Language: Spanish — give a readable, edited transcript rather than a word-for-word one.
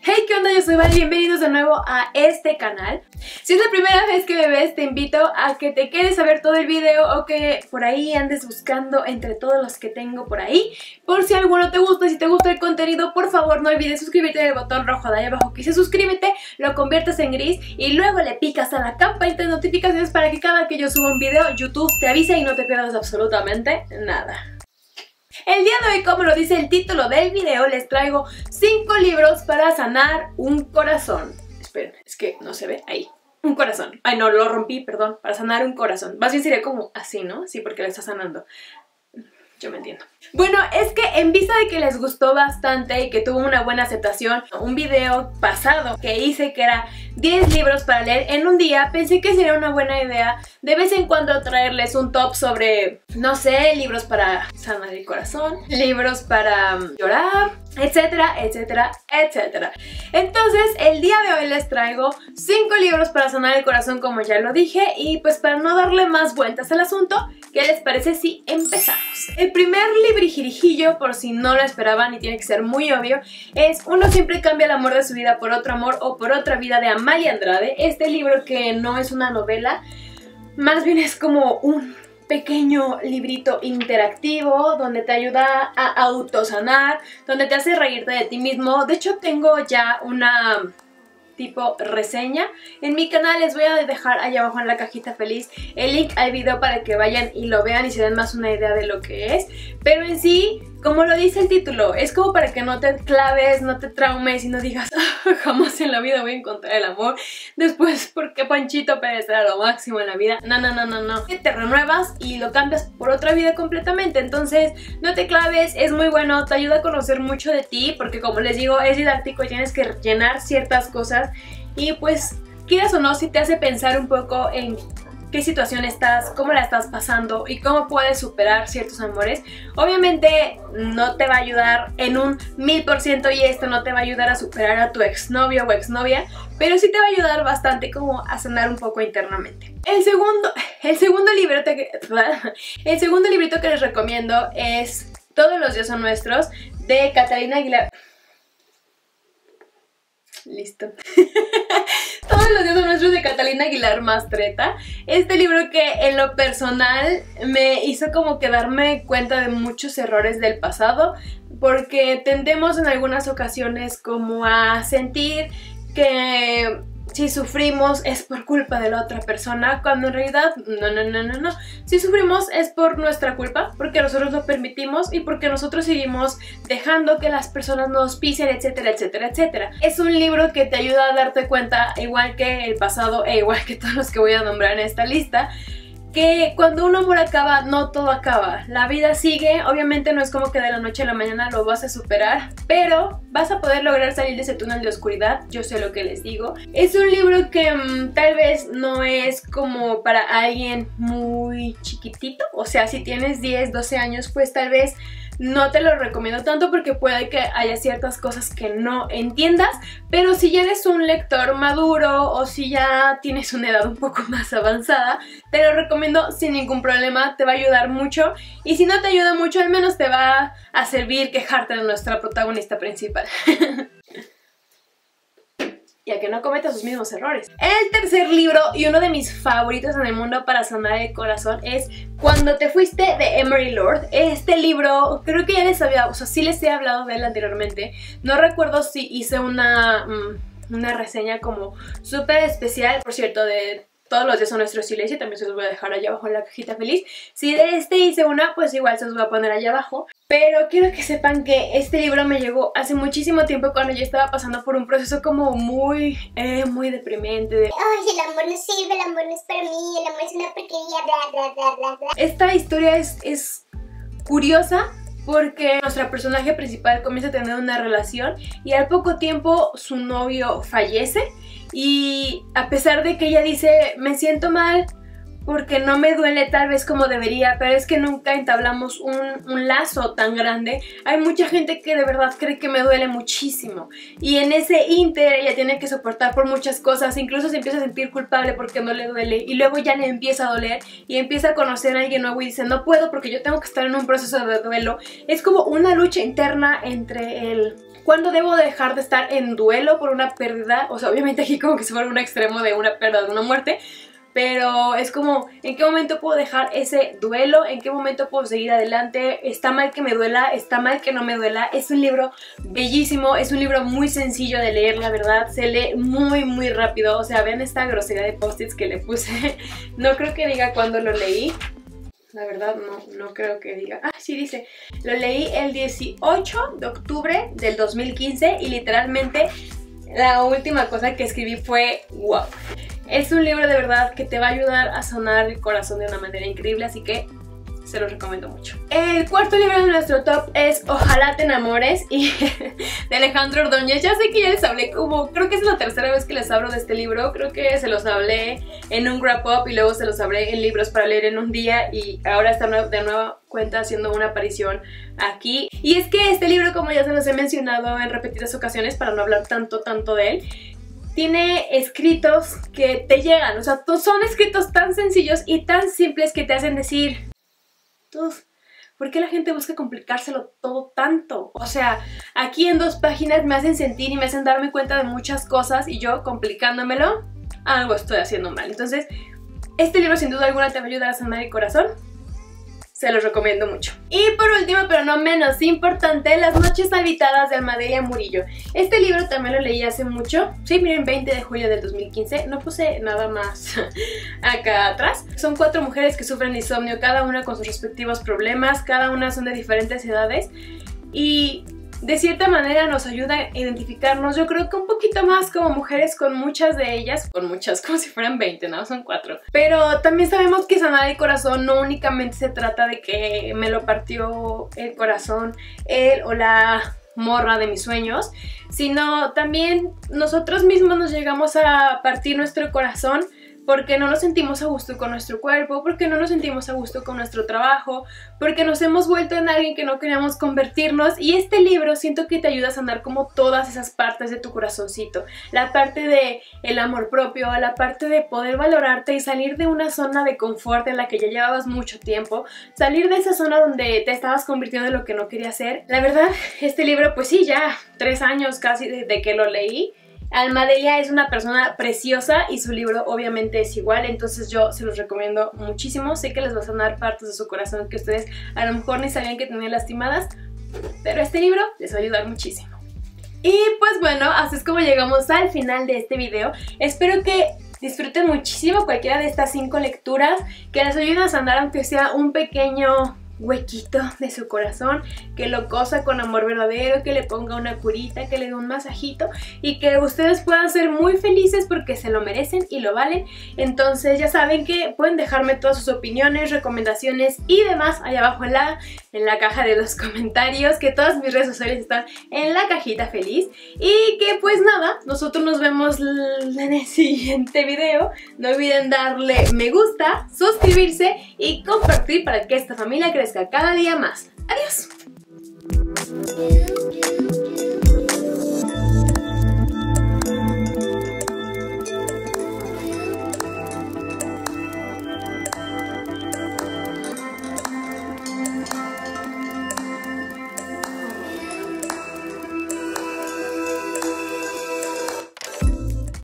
Hey, ¿qué onda? Yo soy Val, bienvenidos de nuevo a este canal. Si es la primera vez que me ves, te invito a que te quedes a ver todo el video o que por ahí andes buscando entre todos los que tengo por ahí. Por si alguno te gusta, si te gusta el contenido, por favor no olvides suscribirte en el botón rojo de ahí abajo que dice suscríbete, lo conviertes en gris y luego le picas a la campanita de notificaciones para que cada que yo suba un video, YouTube te avise y no te pierdas absolutamente nada. El día de hoy, como lo dice el título del video, les traigo 5 libros para sanar un corazón. Esperen, es que no se ve ahí. Un corazón. Ay, no, lo rompí, perdón. Para sanar un corazón. Más bien sería como así, ¿no? Sí, porque lo está sanando. Yo me entiendo. Bueno, es que en vista de que les gustó bastante y que tuvo una buena aceptación un video pasado que hice que era 10 libros para leer en un día, pensé que sería una buena idea de vez en cuando traerles un top sobre, no sé, libros para sanar el corazón, libros para llorar, etcétera, etcétera, etcétera. Entonces, el día de hoy les traigo 5 libros para sanar el corazón, como ya lo dije, y pues para no darle más vueltas al asunto, ¿qué les parece si empezamos? El primer librijirijillo, por si no lo esperaban y tiene que ser muy obvio, es Uno siempre cambia el amor de su vida por otro amor o por otra vida, de Amalia Andrade. Este libro, que no es una novela, más bien es como un pequeño librito interactivo donde te ayuda a autosanar, donde te hace reírte de ti mismo. De hecho, tengo ya una tipo reseña en mi canal. Les voy a dejar allá abajo en la cajita feliz el link al video para que vayan y lo vean y se den más una idea de lo que es. Pero en sí, como lo dice el título, es como para que no te claves, no te traumes y no digas jamás en la vida voy a encontrar el amor. Después, porque Panchito Pérez era lo máximo en la vida. No, no, no, no, no. Te renuevas y lo cambias por otra vida completamente. Entonces, no te claves, es muy bueno, te ayuda a conocer mucho de ti, porque como les digo, es didáctico y tienes que rellenar ciertas cosas. Y pues, quieras o no, si te hace pensar un poco en qué situación estás, cómo la estás pasando y cómo puedes superar ciertos amores. Obviamente no te va a ayudar en un 1000% y esto no te va a ayudar a superar a tu exnovio o exnovia, pero sí te va a ayudar bastante como a sanar un poco internamente. El segundo librito que les recomiendo es Todos los días son nuestros, de Catalina Aguilar. Listo. Todos los días son nuestros, de Catalina Aguilar Mastretta. Este libro que en lo personal me hizo como que darme cuenta de muchos errores del pasado, porque tendemos en algunas ocasiones como a sentir que si sufrimos es por culpa de la otra persona, cuando en realidad no. Si sufrimos es por nuestra culpa, porque nosotros lo permitimos y porque nosotros seguimos dejando que las personas nos pisen, etcétera, etcétera, etcétera. Es un libro que te ayuda a darte cuenta, igual que el pasado e igual que todos los que voy a nombrar en esta lista, que cuando un amor acaba, no todo acaba. La vida sigue, obviamente no es como que de la noche a la mañana lo vas a superar, pero vas a poder lograr salir de ese túnel de oscuridad, yo sé lo que les digo. Es un libro que tal vez no es como para alguien muy chiquitito, o sea, si tienes 10, 12 años, pues tal vez no te lo recomiendo tanto porque puede que haya ciertas cosas que no entiendas, pero si ya eres un lector maduro o si ya tienes una edad un poco más avanzada, te lo recomiendo sin ningún problema, te va a ayudar mucho, y si no te ayuda mucho, al menos te va a servir quejarte de nuestra protagonista principal. Y a que no cometa sus mismos errores. El tercer libro, y uno de mis favoritos en el mundo para sanar el corazón, es Cuando te fuiste, de Emery Lord. Este libro, creo que ya les había, o sea, sí les he hablado de él anteriormente. No recuerdo si hice una reseña como súper especial, por cierto, de Todos los días son nuestros silencios, también se los voy a dejar allá abajo en la cajita feliz. Si de este hice una, pues igual se los voy a poner allá abajo. Pero quiero que sepan que este libro me llegó hace muchísimo tiempo, cuando yo estaba pasando por un proceso como muy deprimente de ay, el amor no sirve, el amor no es para mí, el amor es una porquería, bla, bla, bla, bla, bla. Esta historia es curiosa porque nuestra personaje principal comienza a tener una relación y al poco tiempo su novio fallece. Y a pesar de que ella dice, me siento mal porque no me duele tal vez como debería, pero es que nunca entablamos un lazo tan grande. Hay mucha gente que de verdad cree que me duele muchísimo, y en ese ínter ella tiene que soportar por muchas cosas, incluso se empieza a sentir culpable porque no le duele, y luego ya le empieza a doler y empieza a conocer a alguien nuevo y dice no puedo porque yo tengo que estar en un proceso de duelo. Es como una lucha interna entre el ¿cuándo debo dejar de estar en duelo por una pérdida? O sea, obviamente aquí como que se fuera un extremo de una pérdida, de una muerte, pero es como, ¿en qué momento puedo dejar ese duelo? ¿En qué momento puedo seguir adelante? ¿Está mal que me duela? ¿Está mal que no me duela? Es un libro bellísimo, es un libro muy sencillo de leer, la verdad. Se lee muy rápido. O sea, vean esta grosería de post-its que le puse. No creo que diga cuándo lo leí. La verdad no creo que diga. Ah, sí dice. Lo leí el 18 de octubre del 2015 y literalmente la última cosa que escribí fue wow. Es un libro de verdad que te va a ayudar a sanar el corazón de una manera increíble, así que se los recomiendo mucho. El cuarto libro de nuestro top es Ojalá te enamores, y de Alejandro Ordóñez. Ya sé que ya les hablé como, creo que es la tercera vez que les hablo de este libro. Creo que se los hablé en un wrap up y luego se los hablé en libros para leer en un día, y ahora está de nueva cuenta haciendo una aparición aquí. Y es que este libro, como ya se los he mencionado en repetidas ocasiones para no hablar tanto de él, tiene escritos que te llegan, o sea, son escritos tan sencillos y tan simples que te hacen decir, ¿por qué la gente busca complicárselo todo tanto? O sea, aquí en 2 páginas me hacen sentir y me hacen darme cuenta de muchas cosas, y yo complicándomelo, algo estoy haciendo mal. Entonces, este libro sin duda alguna te va a ayudar a sanar el corazón. Se los recomiendo mucho. Y por último, pero no menos importante, Las noches habitadas de Almadelia Murillo. Este libro también lo leí hace mucho. Sí, miren, 20 de julio del 2015. No puse nada más acá atrás. Son 4 mujeres que sufren insomnio, cada una con sus respectivos problemas. Cada una son de diferentes edades. Y de cierta manera nos ayuda a identificarnos, yo creo que un poquito más como mujeres, con muchas de ellas, como si fueran 20, no, son 4. Pero también sabemos que sanar el corazón no únicamente se trata de que me lo partió el corazón él o la morra de mis sueños, sino también nosotros mismos nos llegamos a partir nuestro corazón porque no nos sentimos a gusto con nuestro cuerpo, porque no nos sentimos a gusto con nuestro trabajo, porque nos hemos vuelto en alguien que no queríamos convertirnos, y este libro siento que te ayuda a sanar como todas esas partes de tu corazoncito. La parte de el amor propio, la parte de poder valorarte y salir de una zona de confort en la que ya llevabas mucho tiempo, salir de esa zona donde te estabas convirtiendo en lo que no querías ser. La verdad, este libro, pues sí, ya 3 años casi desde que lo leí. Almadelia es una persona preciosa y su libro obviamente es igual, entonces yo se los recomiendo muchísimo. Sé que les va a sanar partes de su corazón que ustedes a lo mejor ni sabían que tenían lastimadas, pero este libro les va a ayudar muchísimo. Y pues bueno, así es como llegamos al final de este video. Espero que disfruten muchísimo cualquiera de estas 5 lecturas, que les ayuden a sanar aunque sea un pequeño huequito de su corazón, que lo cosa con amor verdadero, que le ponga una curita, que le dé un masajito, y que ustedes puedan ser muy felices porque se lo merecen y lo valen. Entonces ya saben que pueden dejarme todas sus opiniones, recomendaciones y demás allá abajo en la caja de los comentarios, que todas mis redes sociales están en la cajita feliz. Y que pues nada, nosotros nos vemos en el siguiente video. No olviden darle me gusta, suscribirse y compartir para que esta familia crezca cada día más. ¡Adiós!